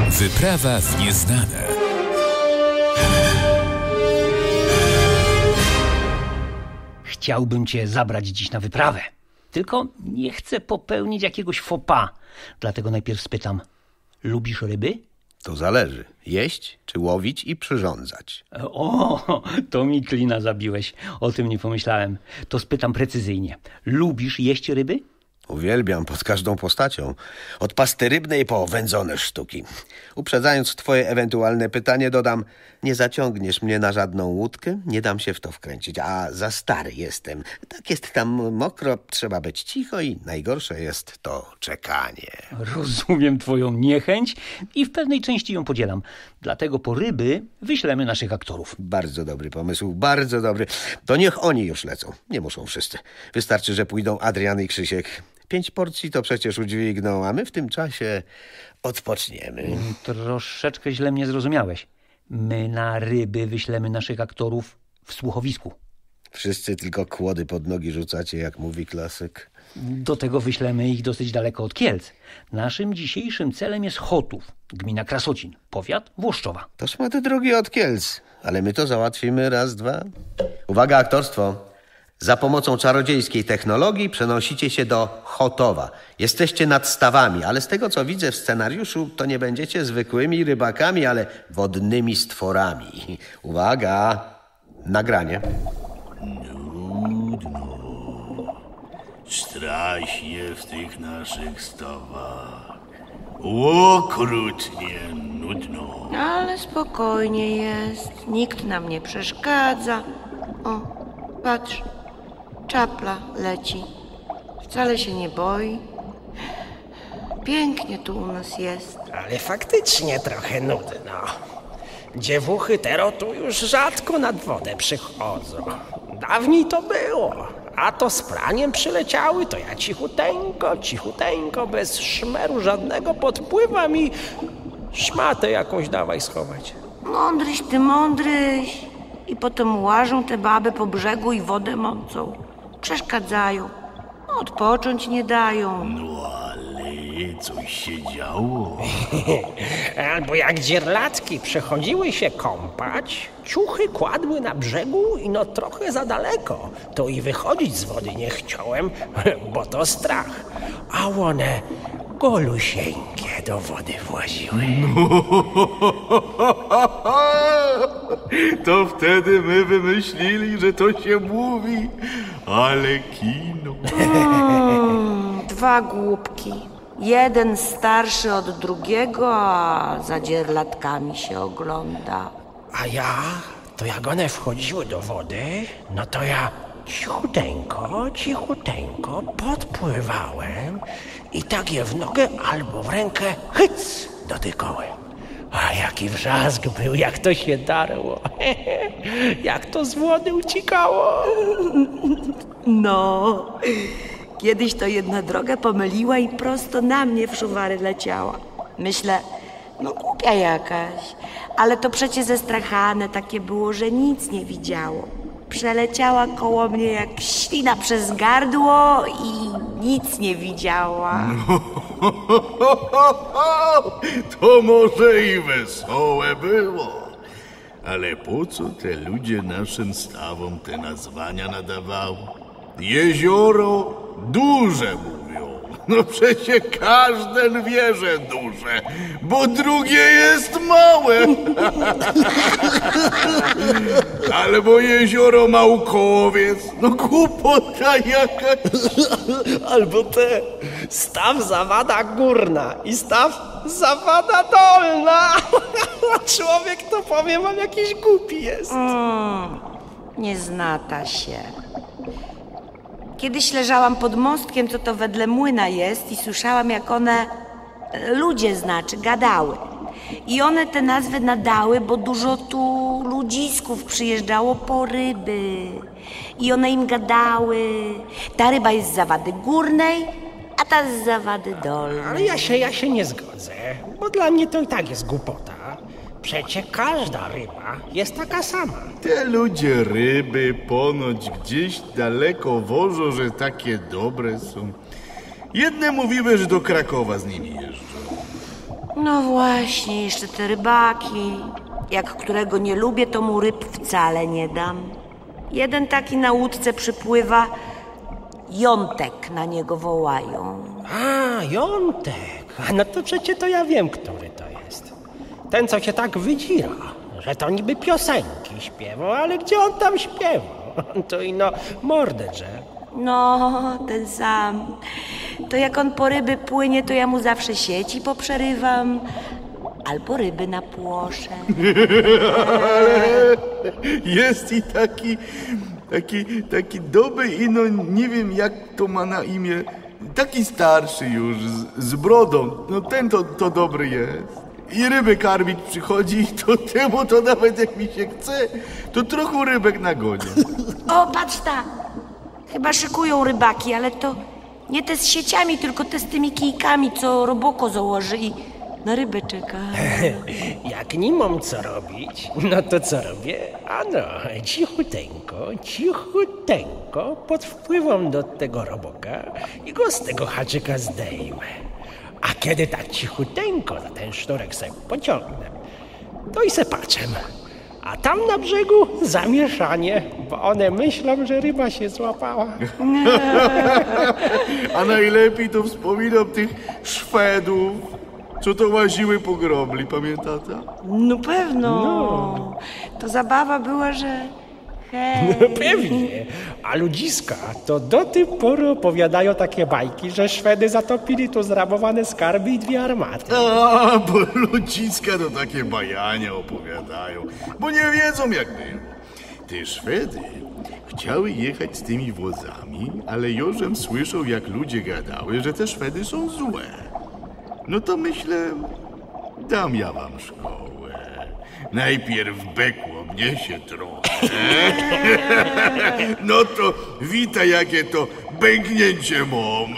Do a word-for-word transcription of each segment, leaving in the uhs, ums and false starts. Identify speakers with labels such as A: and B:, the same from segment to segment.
A: Wyprawa w nieznane.
B: Chciałbym cię zabrać dziś na wyprawę. Tylko nie chcę popełnić jakiegoś faux pas. Dlatego najpierw spytam, lubisz ryby?
C: To zależy. Jeść czy łowić i przyrządzać.
B: O, to mi klina zabiłeś. O tym nie pomyślałem. To spytam precyzyjnie. Lubisz jeść ryby?
C: Uwielbiam pod każdą postacią. Od pasty rybnej po wędzone sztuki. Uprzedzając twoje ewentualne pytanie, dodam, nie zaciągniesz mnie na żadną łódkę, nie dam się w to wkręcić, a za stary jestem. Tak jest tam mokro, trzeba być cicho i najgorsze jest to czekanie.
B: Rozumiem twoją niechęć i w pewnej części ją podzielam. Dlatego po ryby wyślemy naszych aktorów.
C: Bardzo dobry pomysł, bardzo dobry. To niech oni już lecą. Nie muszą wszyscy. Wystarczy, że pójdą Adrian i Krzysiek. Pięć porcji to przecież udźwigną, a my w tym czasie odpoczniemy.
B: Troszeczkę źle mnie zrozumiałeś. My na ryby wyślemy naszych aktorów w słuchowisku.
C: Wszyscy tylko kłody pod nogi rzucacie, jak mówi klasyk.
B: Do tego wyślemy ich dosyć daleko od Kielc. Naszym dzisiejszym celem jest Chotów, gmina Krasocin, powiat Włoszczowa.
C: To szmaty drogi od Kielc, ale my to załatwimy raz, dwa. Uwaga, aktorstwo. Za pomocą czarodziejskiej technologii przenosicie się do Chotowa. Jesteście nad stawami, ale z tego, co widzę w scenariuszu, to nie będziecie zwykłymi rybakami, ale wodnymi stworami. Uwaga, nagranie.
D: Nudno, strasznie w tych naszych stawach. Okrutnie nudno.
E: Ale spokojnie jest, nikt nam nie przeszkadza. O, patrz. Czapla leci. Wcale się nie boi. Pięknie tu u nas jest.
F: Ale faktycznie trochę nudno. Dziewuchy tero tu już rzadko nad wodę przychodzą. Dawniej to było. A to z praniem przyleciały, to ja cichuteńko, cichuteńko, bez szmeru żadnego podpływam i szmatę jakąś dawaj schować.
E: Mądryś ty, mądryś. I potem łażą te baby po brzegu i wodę mącą. Przeszkadzają. Odpocząć nie dają.
D: No ale coś się działo.
F: Albo jak dzierlatki przychodziły się kąpać, ciuchy kładły na brzegu i no trochę za daleko. To i wychodzić z wody nie chciałem, bo to strach. A one golusieńkie do wody właziły.
D: No. To wtedy my wymyślili, że to się mówi, ale kino.
E: Mm, dwa głupki. Jeden starszy od drugiego, a za dzierlatkami się ogląda.
F: A ja, to jak one wchodziły do wody, no to ja cichuteńko, cichuteńko podpływałem i tak je w nogę albo w rękę hyc dotykałem. A jaki wrzask był, jak to się darło. Jak to z wody uciekało.
E: No, kiedyś to jedna drogę pomyliła i prosto na mnie w szuwary leciała. Myślę, no głupia jakaś, ale to przecie zestrachane takie było, że nic nie widziało. Przeleciała koło mnie jak ślina przez gardło i nic nie widziała.
D: To może i wesołe było. Ale po co te ludzie naszym stawom te nazwania nadawały? Jezioro duże mówią. No przecież każdy wie, że duże, bo drugie jest małe. Albo jezioro Małkowiec. No głupota jakaś.
F: Albo te staw zawada górna i staw zawada dolna. Człowiek to powie, mam jakiś głupi jest.
E: Mm, nie znata się. Kiedyś leżałam pod mostkiem, co to wedle młyna jest, i słyszałam, jak one, ludzie znaczy, gadały. I one te nazwy nadały, bo dużo tu ludzisków przyjeżdżało po ryby. I one im gadały. Ta ryba jest z zawady górnej, a ta z zawady dolnej.
F: Ale ja się, ja się nie zgodzę, bo dla mnie to i tak jest głupota. Przecie każda ryba jest taka sama.
D: Te ludzie ryby ponoć gdzieś daleko wożą, że takie dobre są. Jedne mówiły, że do Krakowa z nimi jeżdżą.
E: No właśnie, jeszcze te rybaki. Jak którego nie lubię, to mu ryb wcale nie dam. Jeden taki na łódce przypływa, Jątek na niego wołają.
F: A, Jątek. A no to przecie to ja wiem, który to jest. Ten, co się tak wydzira, że to niby piosenki śpiewał, ale gdzie on tam śpiewał? To ino mordę drze.
E: No, ten sam. To jak on po ryby płynie, to ja mu zawsze sieci poprzerywam. Albo ryby napłoszę.
D: Jest i taki, taki, taki dobry i no nie wiem jak to ma na imię. Taki starszy już, z, z brodą. No ten to, to dobry jest. I ryby karmić przychodzi, to temu to nawet jak mi się chce, to trochę rybek nagonię.
E: O, patrz ta. Chyba szykują rybaki, ale to nie te z sieciami, tylko te z tymi kijkami, co Roboko założy i na rybę czeka.
F: Jak nie mam co robić, no to co robię? Ano, cichuteńko, cichuteńko pod wpływem do tego Roboka i go z tego haczyka zdejmę. A kiedy tak cichuteńko na ten sznurek sobie pociągnę, to i se patrzę. A tam na brzegu zamieszanie, bo one myślą, że ryba się złapała.
D: A najlepiej to wspominam tych Szwedów, co to łaziły po grobli, pamiętacie?
E: No pewno. No. To zabawa była, że... Hej.
F: Pewnie. A ludziska to do tej pory opowiadają takie bajki, że Szwedy zatopili tu zrabowane skarby i dwie armaty.
D: A, bo ludziska to takie bajania opowiadają, bo nie wiedzą jak było. Te Szwedy chciały jechać z tymi wozami, ale Jożem słyszał, jak ludzie gadały, że te Szwedy są złe. No to myślę, dam ja wam szkołę. Najpierw bekło mnie się trochę. No to witaj, jakie to bęknięcie mam.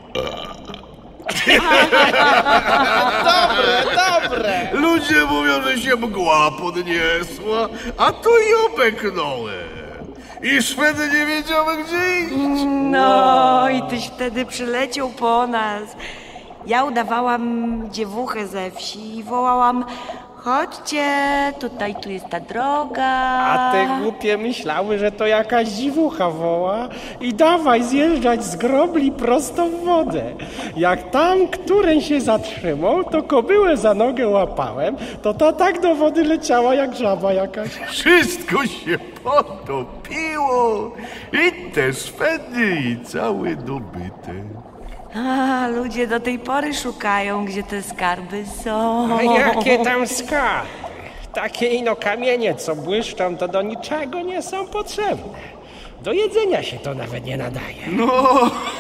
F: Dobre, dobre.
D: Ludzie mówią, że się mgła podniosła, a to ją beknąłem. I Szwedy nie wiedziały, gdzie iść.
E: No i tyś wtedy przyleciał po nas. Ja udawałam dziewuchę ze wsi i wołałam: chodźcie, tutaj tu jest ta droga.
F: A te głupie myślały, że to jakaś dziwucha woła i dawaj zjeżdżać z grobli prosto w wodę. Jak tam któreń się zatrzymał, to kobyłę za nogę łapałem, to ta tak do wody leciała jak żaba jakaś.
D: Wszystko się potopiło i te Szwedy i całe dobytek.
E: A, ludzie do tej pory szukają, gdzie te skarby są.
F: A jakie tam skarby? Takie ino kamienie, co błyszczą, to do niczego nie są potrzebne. Do jedzenia się to nawet nie nadaje.
D: No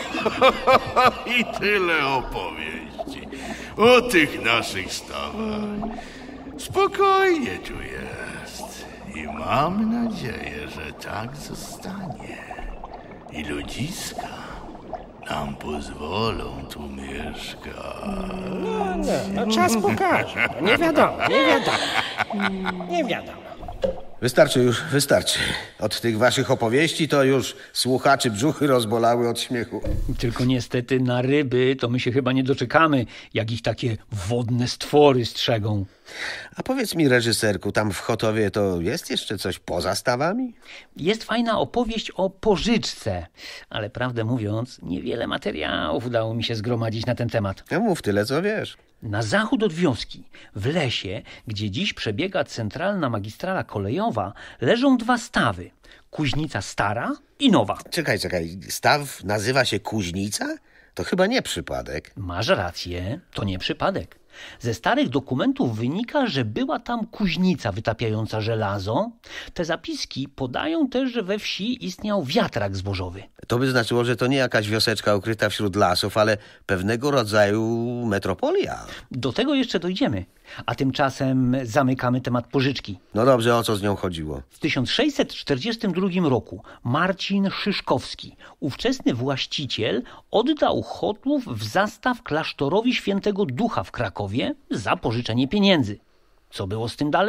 D: i tyle opowieści o tych naszych stawach. Spokojnie tu jest i mam nadzieję, że tak zostanie. I ludziska nam pozwolą tu mieszkać.
F: No, no, no czas pokaże. No, nie wiadomo, nie wiadomo. Nie wiadomo.
C: Wystarczy już, wystarczy. Od tych waszych opowieści to już słuchaczy brzuchy rozbolały od śmiechu.
B: Tylko niestety na ryby to my się chyba nie doczekamy, jak ich takie wodne stwory strzegą.
C: A powiedz mi, reżyserku, tam w Chotowie to jest jeszcze coś poza stawami?
B: Jest fajna opowieść o pożyczce, ale prawdę mówiąc, niewiele materiałów udało mi się zgromadzić na ten temat.
C: No mów tyle, co wiesz.
B: Na zachód od wioski, w lesie, gdzie dziś przebiega centralna magistrala kolejowa, leżą dwa stawy. Kuźnica stara i nowa.
C: Czekaj, czekaj, staw nazywa się Kuźnica? To chyba nie przypadek.
B: Masz rację, to nie przypadek. Ze starych dokumentów wynika, że była tam kuźnica wytapiająca żelazo. Te zapiski podają też, że we wsi istniał wiatrak zbożowy.
C: To by znaczyło, że to nie jakaś wioseczka ukryta wśród lasów, ale pewnego rodzaju metropolia.
B: Do tego jeszcze dojdziemy. A tymczasem zamykamy temat pożyczki.
C: No dobrze, o co z nią chodziło?
B: W tysiąc sześćset czterdziestym drugim roku Marcin Szyszkowski, ówczesny właściciel, oddał Chotów w zastaw klasztorowi Świętego Ducha w Krakowie za pożyczenie pieniędzy. Co było z tym dalej?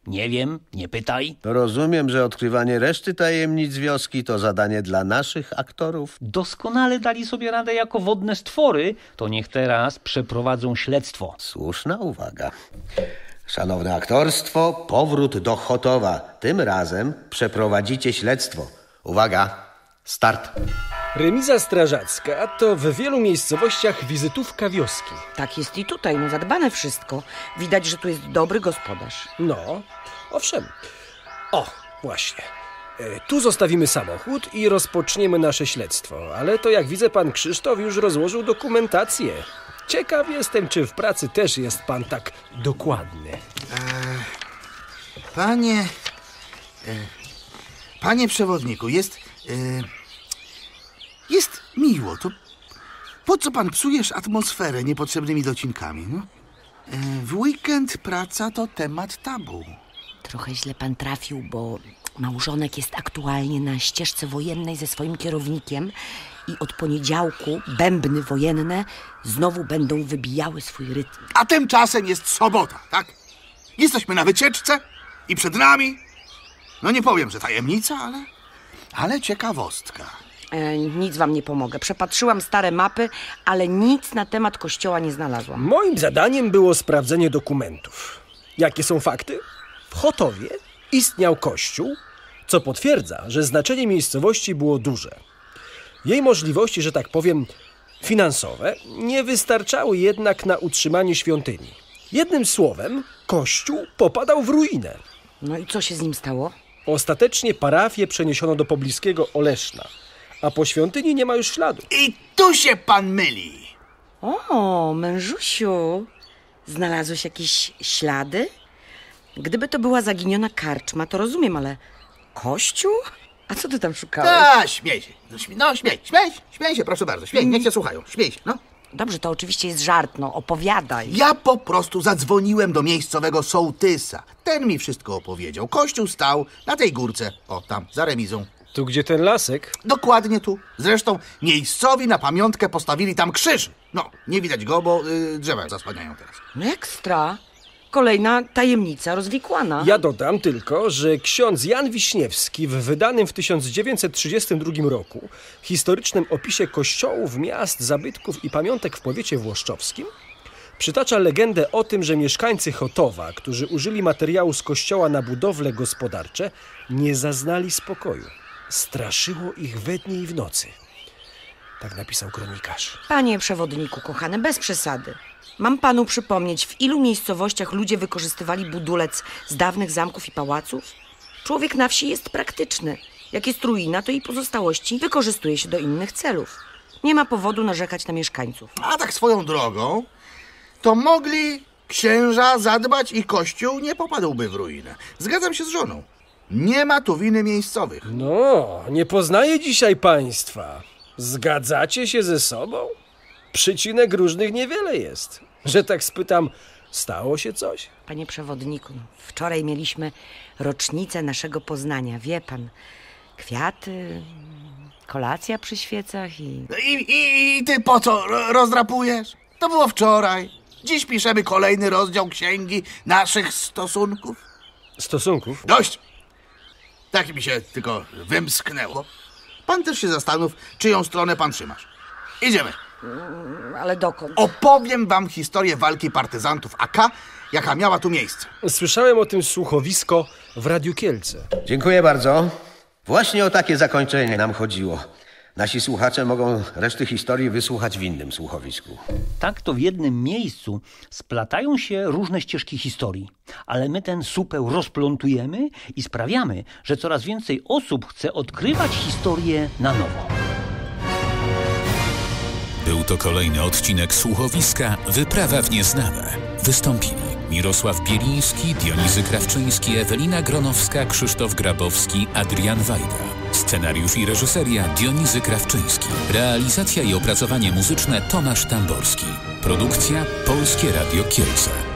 B: Nie wiem, nie pytaj.
C: Rozumiem, że odkrywanie reszty tajemnic wioski to zadanie dla naszych aktorów.
B: Doskonale dali sobie radę jako wodne stwory, to niech teraz przeprowadzą śledztwo.
C: Słuszna uwaga. Szanowne aktorstwo, powrót do Chotowa. Tym razem przeprowadzicie śledztwo. Uwaga, start.
G: Remiza strażacka to w wielu miejscowościach wizytówka wioski.
E: Tak jest i tutaj, no zadbane wszystko. Widać, że tu jest dobry gospodarz.
G: No, owszem. O, właśnie. E, tu zostawimy samochód i rozpoczniemy nasze śledztwo. Ale to jak widzę, pan Krzysztof już rozłożył dokumentację. Ciekaw jestem, czy w pracy też jest pan tak dokładny.
H: E, panie... E, panie przewodniku, jest... E, jest miło. To po co pan psujesz atmosferę niepotrzebnymi docinkami? No? E, w weekend praca to temat tabu.
E: Trochę źle pan trafił, bo małżonek jest aktualnie na ścieżce wojennej ze swoim kierownikiem i od poniedziałku bębny wojenne znowu będą wybijały swój rytm.
H: A tymczasem jest sobota, tak? Jesteśmy na wycieczce i przed nami... No nie powiem, że tajemnica, ale... ale ciekawostka.
E: E, nic wam nie pomogę. Przepatrzyłam stare mapy, ale nic na temat kościoła nie znalazłam.
G: Moim zadaniem było sprawdzenie dokumentów. Jakie są fakty? W Chotowie istniał kościół, co potwierdza, że znaczenie miejscowości było duże. Jej możliwości, że tak powiem, finansowe nie wystarczały jednak na utrzymanie świątyni. Jednym słowem, kościół popadał w ruinę.
E: No i co się z nim stało?
G: Ostatecznie parafię przeniesiono do pobliskiego Oleszna, a po świątyni nie ma już śladu.
H: I tu się pan myli.
E: O, mężusiu, znalazłeś jakieś ślady? Gdyby to była zaginiona karczma, to rozumiem, ale kościół? A co ty tam szukałeś?
H: A, śmiej się. No, śmiej, no śmiej, śmiej, śmiej się, proszę bardzo. Śmiej, niech cię słuchają. Śmiej się, no.
E: Dobrze, to oczywiście jest żart, no opowiadaj.
H: Ja po prostu zadzwoniłem do miejscowego sołtysa. Ten mi wszystko opowiedział. Kościół stał na tej górce. O, tam, za remizą.
G: Tu, gdzie ten lasek?
H: Dokładnie tu. Zresztą miejscowi na pamiątkę postawili tam krzyż. No, nie widać go, bo y, drzewa zasłaniają teraz.
E: No ekstra. Kolejna tajemnica rozwikłana.
G: Ja dodam tylko, że ksiądz Jan Wiśniewski w wydanym w tysiąc dziewięćset trzydziestym drugim roku historycznym opisie kościołów, miast, zabytków i pamiątek w powiecie włoszczowskim przytacza legendę o tym, że mieszkańcy Chotowa, którzy użyli materiału z kościoła na budowle gospodarcze, nie zaznali spokoju. Straszyło ich we dnie i w nocy. Tak napisał kronikarz.
E: Panie przewodniku, kochany, bez przesady. Mam panu przypomnieć, w ilu miejscowościach ludzie wykorzystywali budulec z dawnych zamków i pałaców? Człowiek na wsi jest praktyczny. Jak jest ruina, to i pozostałości wykorzystuje się do innych celów. Nie ma powodu narzekać na mieszkańców.
H: A tak swoją drogą, to mogli księża zadbać i kościół nie popadłby w ruinę. Zgadzam się z żoną. Nie ma tu winy miejscowych.
G: No, nie poznaję dzisiaj państwa. Zgadzacie się ze sobą? Przycinek różnych niewiele jest. Że tak spytam, stało się coś?
E: Panie przewodniku, no, wczoraj mieliśmy rocznicę naszego poznania. Wie pan, kwiaty, kolacja przy świecach i...
H: I, i, i ty po co ro- rozdrapujesz? To było wczoraj. Dziś piszemy kolejny rozdział księgi naszych stosunków.
G: Stosunków?
H: Dość! Tak mi się tylko wymsknęło. Pan też się zastanów, czyją stronę pan trzymasz. Idziemy.
E: Ale dokąd?
H: Opowiem wam historię walki partyzantów A K, jaka miała tu miejsce.
G: Słyszałem o tym słuchowisko w Radiu Kielce.
C: Dziękuję bardzo. Właśnie o takie zakończenie nam chodziło. Nasi słuchacze mogą reszty historii wysłuchać w innym słuchowisku.
B: Tak to w jednym miejscu splatają się różne ścieżki historii, ale my ten supeł rozplątujemy i sprawiamy, że coraz więcej osób chce odkrywać historię na nowo.
A: Był to kolejny odcinek słuchowiska Wyprawa w nieznane. Wystąpili Mirosław Bieliński, Dionizy Krawczyński, Ewelina Gronowska, Krzysztof Grabowski, Adrian Wajda. Scenariusz i reżyseria Dionizy Krawczyński. Realizacja i opracowanie muzyczne Tomasz Tamborski. Produkcja Polskie Radio Kielce.